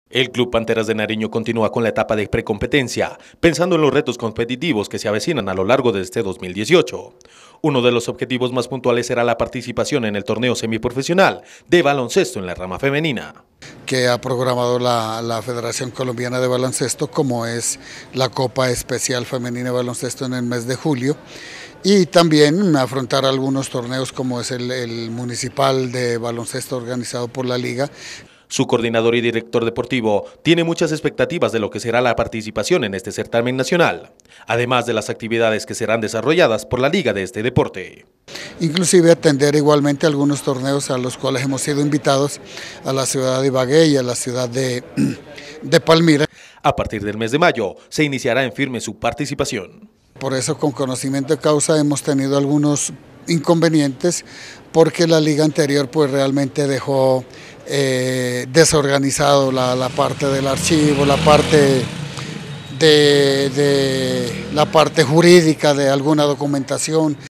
El Club Panteras de Nariño continúa con la etapa de precompetencia, pensando en los retos competitivos que se avecinan a lo largo de este 2018. Uno de los objetivos más puntuales será la participación en el torneo semiprofesional de baloncesto en la rama femenina, que ha programado la Federación Colombiana de Baloncesto, como es la Copa Especial Femenina de Baloncesto en el mes de julio, y también afrontar algunos torneos como es el municipal de baloncesto organizado por la Liga. Su coordinador y director deportivo tiene muchas expectativas de lo que será la participación en este certamen nacional, además de las actividades que serán desarrolladas por la liga de este deporte. Inclusive atender igualmente algunos torneos a los cuales hemos sido invitados a la ciudad de Ibagué y a la ciudad de Palmira. A partir del mes de mayo se iniciará en firme su participación. Por eso, con conocimiento de causa, hemos tenido algunos inconvenientes porque la liga anterior pues realmente dejó desorganizado la parte del archivo, la parte la parte jurídica de alguna documentación